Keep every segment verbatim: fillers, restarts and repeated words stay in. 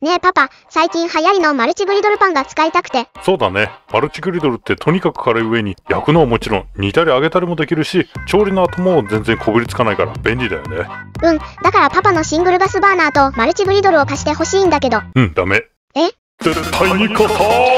ねえパパ、最近流行りのマルチグリドルパンが使いたくて。 そうだね。マルチグリドルってとにかく軽い上に焼くのはもちろん煮たり揚げたりもできるし、調理の後も全然こびりつかないから便利だよね。 うん、だからパパのシングルガスバーナーとマルチグリドルを貸してほしいんだけど。 うん、ダメ。 え？ 絶対に貸さ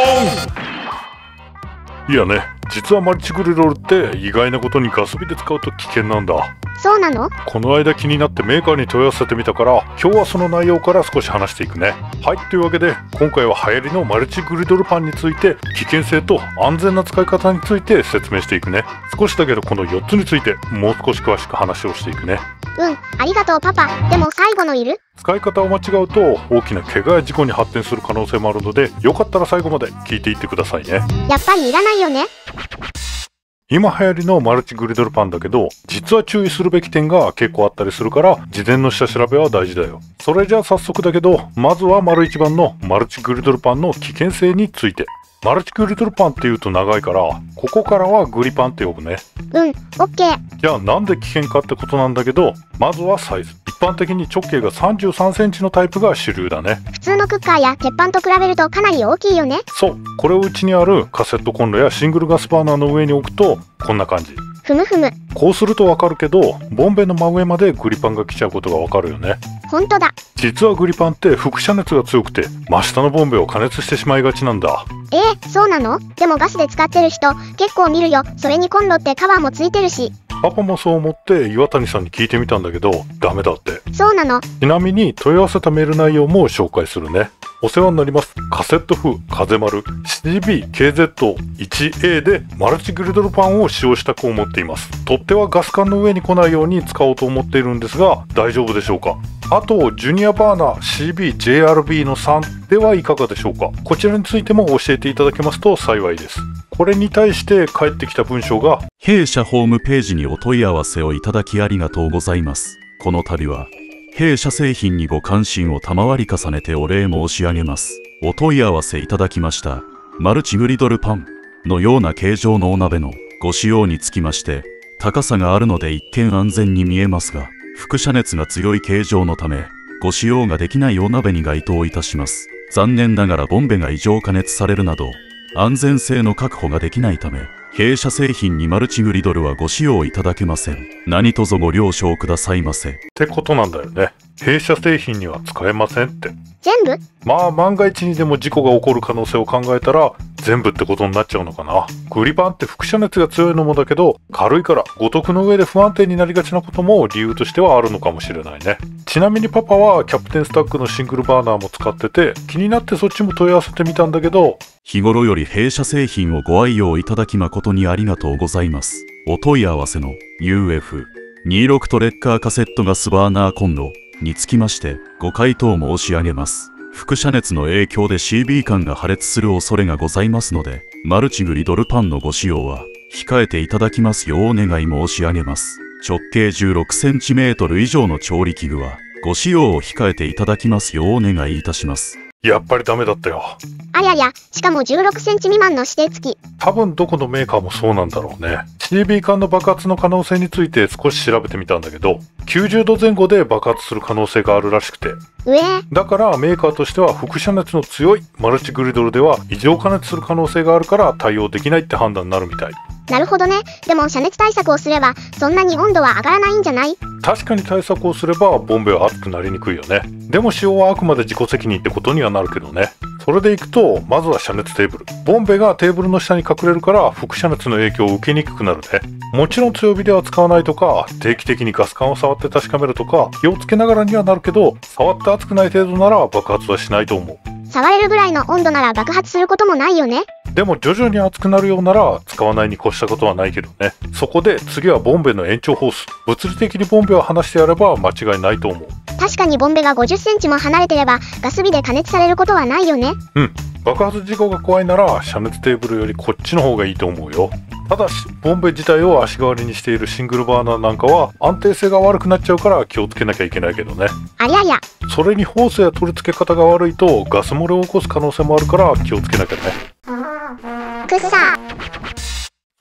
ーん。いやね、実はマルチグリドルって意外なことにガス火で使うと危険なんだ。 そうなの？ この間気になってメーカーに問い合わせてみたから、今日はその内容から少し話していくね。はい、というわけで今回は流行りのマルチグリドルパンについて、危険性と安全な使い方について説明していくね。少しだけどこのよっつについてもう少し詳しく話をしていくね。 うん、ありがとうパパ。でも最後のいる？ 使い方を間違うと大きな怪我や事故に発展する可能性もあるので、よかったら最後まで聞いていってくださいね。 やっぱりいらないよね。 今流行りのマルチグリドルパンだけど、実は注意するべき点が結構あったりするから、事前の下調べは大事だよ。それじゃあ早速だけど、まずは丸一番のマルチグリドルパンの危険性について。マルチグリドルパンっていうと長いから、ここからはグリパンって呼ぶね。 うん、オッケー。 じゃあなんで危険かってことなんだけど、まずはサイズ。一般的に直径がさんじゅうさんセンチのタイプが主流だね。 普通のクッカーや鉄板と比べるとかなり大きいよね。 そう、これをうちにあるカセットコンロやシングルガスバーナーの上に置くとこんな感じ。 ふむふむ。 こうするとわかるけど、ボンベの真上までグリパンが来ちゃうことがわかるよね。 ほんとだ。 実はグリパンって輻射熱が強くて、真下のボンベを加熱してしまいがちなんだ。 えー、そうなの？でもガスで使ってる人結構見るよ。それにコンロってカバーもついてるし。 パパもそう思って岩谷さんに聞いてみたんだけど、ダメだって。 そうなの？ ちなみに問い合わせたメール内容も紹介するね。お世話になります。カセット風風丸 シービーケーゼットワンエー でマルチグリドルパンを使用したく思っています。取っ手はガス管の上に来ないように使おうと思っているんですが、大丈夫でしょうか？あとジュニアバーナー シービージェイアールビー のさんではいかがでしょうか？こちらについても教えていただけますと幸いです。これに対して返ってきた文章が、 弊社ホームページにお問い合わせをいただきありがとうございます。この度は弊社製品にご関心を賜り重ねてお礼申し上げます。お問い合わせいただきましたマルチグリドルパンのような形状のお鍋のご使用につきまして、高さがあるので一見安全に見えますが、輻射熱が強い形状のためご使用ができないお鍋に該当いたします。残念ながらボンベが異常加熱されるなど安全性の確保ができないため、弊社製品にマルチグリドルはご使用いただけません。何卒ご了承くださいませ。 ってことなんだよね。弊社製品には使えませんって。 全部？ まあ万が一にでも事故が起こる可能性を考えたら全部ってことになっちゃうのかな。グリパンって輻射熱が強いのもだけど、軽いから五徳の上で不安定になりがちなことも理由としてはあるのかもしれないね。ちなみにパパはキャプテンスタックのシングルバーナーも使ってて、気になってそっちも問い合わせてみたんだけど、 日頃より弊社製品をご愛用いただき誠にありがとうございます。お問い合わせの ユーエフにじゅうろく トレッカーカセットガスバーナーコンロにつきましてご回答申し上げます。輻射熱の影響で シービー 管が破裂する恐れがございますので、マルチグリドルパンのご使用は控えていただきますようお願い申し上げます。直径じゅうろくセンチメートル以上の調理器具はご使用を控えていただきますようお願いいたします。 やっぱりダメだったよ。 あやや、しかもじゅうろくセンチ未満の指定付き。 多分どこのメーカーもそうなんだろうね。シービー 管の爆発の可能性について少し調べてみたんだけど、きゅうじゅうどぜん後で爆発する可能性があるらしくて。 うえー。 だからメーカーとしては輻射熱の強いマルチグリドルでは異常加熱する可能性があるから対応できないって判断になるみたい。 なるほどね。でも遮熱対策をすればそんなに温度は上がらないんじゃない？ 確かに対策をすればボンベは熱くなりにくいよね。でも使用はあくまで自己責任ってことにはなるけどね。それでいくと、まずは遮熱テーブル。ボンベがテーブルの下に隠れるから輻射熱の影響を受けにくくなるね。もちろん強火では使わないとか、定期的にガス管を触って確かめるとか気をつけながらにはなるけど、触って熱くない程度なら爆発はしないと思う。 触れるぐらいの温度なら爆発することもないよね。 でも徐々に熱くなるようなら使わないに越したことはないけどね。そこで次はボンベの延長ホース。物理的にボンベを離してやれば間違いないと思う。 確かにボンベがごじゅっセンチも離れてればガス火で加熱されることはないよね。 うん。爆発事故が怖いなら遮熱テーブルよりこっちの方がいいと思うよ。ただしボンベ自体を足代わりにしているシングルバーナーなんかは安定性が悪くなっちゃうから気をつけなきゃいけないけどね。 ありゃりゃ。 それにホースや取り付け方が悪いとガス漏れを起こす可能性もあるから気をつけなきゃね。 くっさー。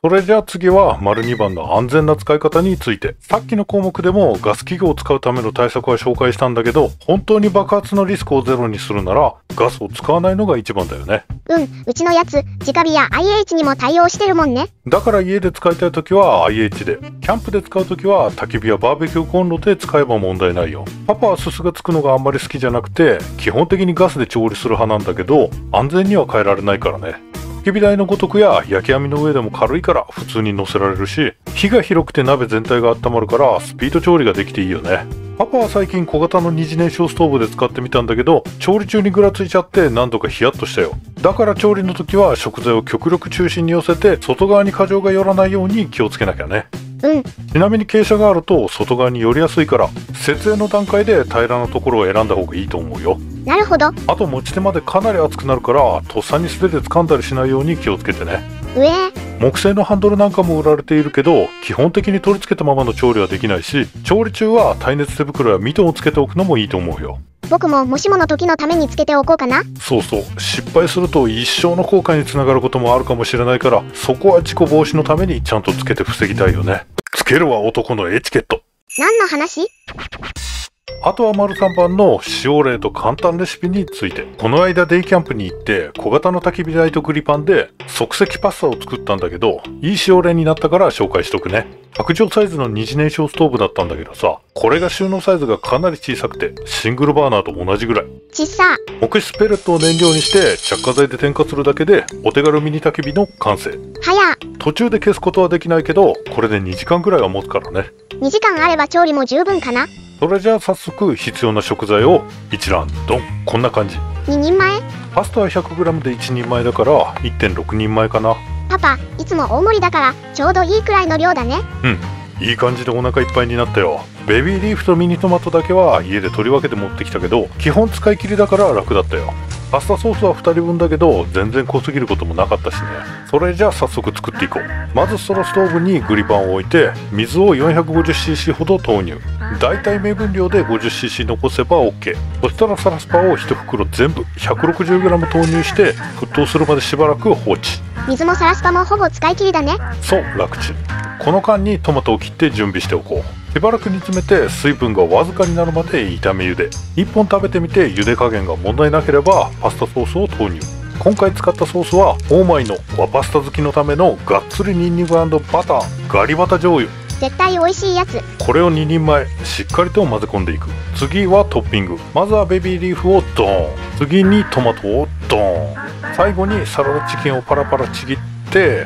それじゃあ次は丸にばんの安全な使い方について。さっきの項目でもガス器具を使うための対策は紹介したんだけど、本当に爆発のリスクをゼロにするならガスを使わないのが一番だよね。 うん、うちのやつ、直火や アイエイチ にも対応してるもんね。 だから家で使いたい時は アイエイチ で、キャンプで使う時は焚き火やバーベキューコンロで使えば問題ないよ。パパはすすがつくのがあんまり好きじゃなくて、基本的にガスで調理する派なんだけど、安全には変えられないからね。焚き火台のごとくや焼き網の上でも軽いから普通に乗せられるし、火が広くて鍋全体が温まるからスピード調理ができていいよね。パパは最近小型の二次燃焼ストーブで使ってみたんだけど、調理中にぐらついちゃって何度かヒヤッとしたよ。だから調理の時は食材を極力中心に寄せて、外側に過剰が寄らないように気をつけなきゃね。 うん。 ちなみに傾斜があると外側に寄りやすいから、設営の段階で平らなところを選んだ方がいいと思うよ。 なるほど。 あと持ち手までかなり熱くなるから、とっさに素手で掴んだりしないように気をつけてね。 うえー。 木製のハンドルなんかも売られているけど、基本的に取り付けたままの調理はできないし、調理中は耐熱手袋やミトンをつけておくのもいいと思うよ。 僕ももしもの時のためにつけておこうかな。 そうそう、失敗すると一生の後悔につながることもあるかもしれないから、そこは事故防止のためにちゃんとつけて防ぎたいよね。つけるは男のエチケット。 何の話？ あとは丸さんばんの使用例と簡単レシピについて。この間デイキャンプに行って小型の焚き火台とグリパンで即席パスタを作ったんだけど、いい使用例になったから紹介しとくね。白状サイズの二次燃焼ストーブだったんだけどさ、これが収納サイズがかなり小さくてシングルバーナーと同じぐらい。 ちっさ。 木質ペレットを燃料にして着火剤で点火するだけでお手軽ミニ焚き火の完成。 早っ。 途中で消すことはできないけど、これでにじかんぐらいは持つからね。 にじかんあれば調理も十分かな。 それじゃあ早速必要な食材を一覧ドン。こんな感じ。 ににんまえ？ パスタは ひゃくグラム でいちにんまえだから いってんろくにんまえかな。 パパ、いつも大盛りだからちょうどいいくらいの量だね。 うん、いい感じでお腹いっぱいになったよ。ベビーリーフとミニトマトだけは家で取り分けて持ってきたけど、基本使い切りだから楽だったよ。パスタソースはふたりぶんだけど全然濃すぎることもなかったしね。それじゃあ早速作っていこう。まずそのストーブにグリパンを置いて水を よんひゃくごじゅっシーシー ほど投入。だいたい目分量で ごじゅっシーシー 残せば OK。 そしたらサラスパをいち袋全部 ひゃくろくじゅうグラム 投入して沸騰するまでしばらく放置。 水もサラスパもほぼ使い切りだね。 そう、楽ちん。この間にトマトを切って準備しておこう。しばらく煮詰めて水分がわずかになるまで炒め茹で。いっぽん食べてみて茹で加減が問題なければパスタソースを投入。今回使ったソースはオーマイの和パスタ好きのためのがっつりニンニク&バターガリバタ醤油。 絶対美味しいやつ。 これをににんまえしっかりと混ぜ込んでいく。次はトッピング。まずはベビーリーフをドーン。次にトマトをドーン。最後にサラダチキンをパラパラちぎって、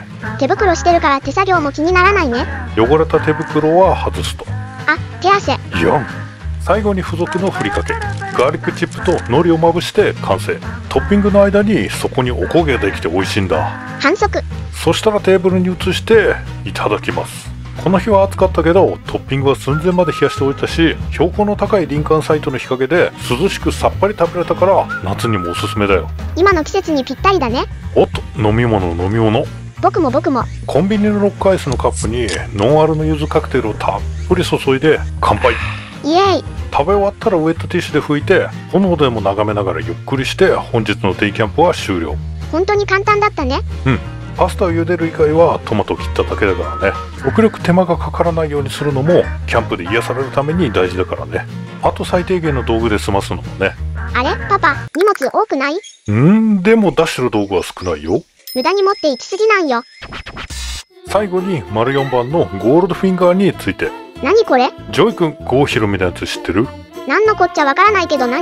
手袋してるから手作業も気にならないね。 汚れた手袋は外すと。 あ、手汗。 よん。最後に付属のふりかけ、ガーリックチップと海苔をまぶして完成。トッピングの間にそこにおこげができて美味しいんだ。 反則。 そしたらテーブルに移していただきます。この日は暑かったけどトッピングは寸前まで冷やしておいたし、標高の高い林間サイトの日陰で涼しくさっぱり食べれたから夏にもおすすめだよ。 今の季節にぴったりだね。 おっと、飲み物飲み物。 僕も僕も。 コンビニのロックアイスのカップにノンアルの柚子カクテルをたっぷり注いで乾杯。 イエーイ。 食べ終わったらウェットティッシュで拭いて炎でも眺めながらゆっくりして本日のデイキャンプは終了。 本当に簡単だったね。 うん。パスタを茹でる以外はトマトを切っただけだからね。極力手間がかからないようにするのもキャンプで癒されるために大事だからね。あと最低限の道具で済ますのもね。 あれパパ、荷物多くない？ うんでも出してる道具は少ないよ。 無駄に持って行き過ぎなんよ。 最後に丸よんばんのゴールドフィンガーについて。 何これ？ ジョイ君、郷ひろみのやつ知ってる？ 何のこっちゃわからないけど何？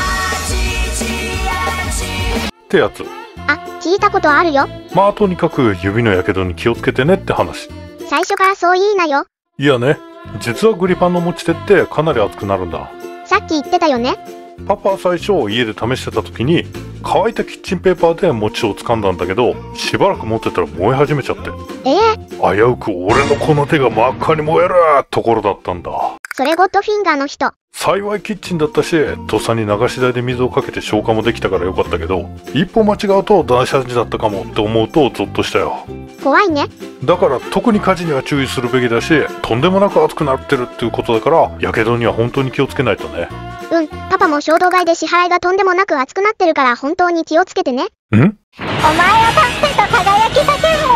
ってやつ。 あ、聞いたことあるよ。 まあとにかく指のやけどに気をつけてねって話。 最初からそう言いなよ。 いやね、実はグリパンの持ち手ってかなり熱くなるんだ。 さっき言ってたよね。 パパは最初家で試してた時に乾いたキッチンペーパーで餅を掴んだんだけど、しばらく持ってたら燃え始めちゃって、 ええー、危うく俺のこの手が真っ赤に燃えるところだったんだ。 それゴッドフィンガーの人。 幸いキッチンだったし、とっさに流し台で水をかけて消火もできたからよかったけど、一歩間違うと大惨事だったかもって思うとゾッとしたよ。 怖いね。 だから特に火事には注意するべきだし、とんでもなく熱くなってるっていうことだから、やけどには本当に気をつけないとね。 うん、パパも衝動買いで支払いがとんでもなく熱くなってるから本当に気をつけてね。 ん？お前はパッペと輝き叫ぶ。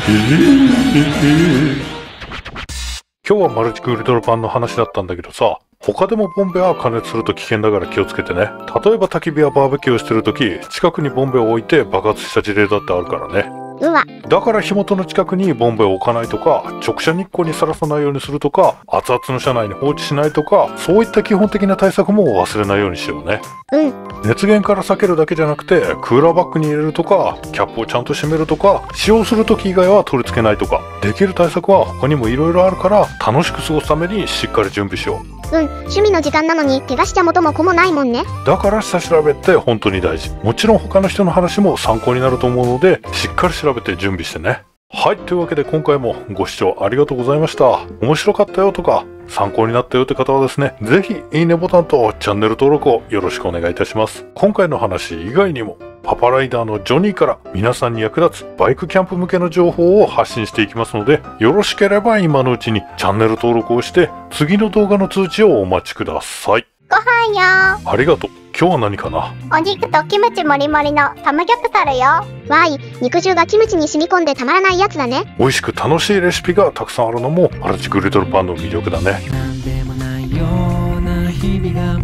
今日はマルチグリドルパンの話だったんだけどさ、他でもボンベは加熱すると危険だから気をつけてね。例えば焚き火やバーベキューをしてるとき、近くにボンベを置いて爆発した事例だってあるからね。 うわ。 だから火元の近くにボンベを置かないとか、直射日光にさらさないようにするとか、熱々の車内に放置しないとか、そういった基本的な対策も忘れないようにしようね。 うん。 熱源から避けるだけじゃなくて、クーラーバッグに入れるとか、キャップをちゃんと閉めるとか、使用する時以外は取り付けないとか、できる対策は他にもいろいろあるから、楽しく過ごすためにしっかり準備しよう。 うん、趣味の時間なのに怪我しちゃ元も子もないもんね。 だから下調べって本当に大事。もちろん他の人の話も参考になると思うので、しっかり調べて準備してね。はい、というわけで今回もご視聴ありがとうございました。面白かったよとか、参考になったよって方はですね、ぜひいいねボタンとチャンネル登録をよろしくお願いいたします。今回の話以外にも、パパライダーのジョニーから皆さんに役立つバイクキャンプ向けの情報を発信していきますので、よろしければ今のうちにチャンネル登録をして、次の動画の通知をお待ちください。 ご飯よ。 ありがとう。今日は何かな？ お肉とキムチもりもりのサムギョプサルよ。 わーい、肉汁がキムチに染み込んでたまらないやつだね。 美味しく楽しいレシピがたくさんあるのもマルチグリドルパンの魅力だね。 なんでもないような日々が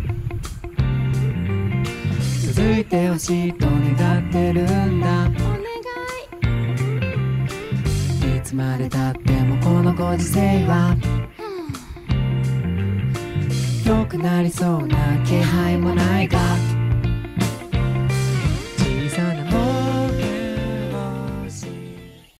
続いてほしいと願ってるんだ。いつまでたってもこのご時世は良くなりそうな気配もないが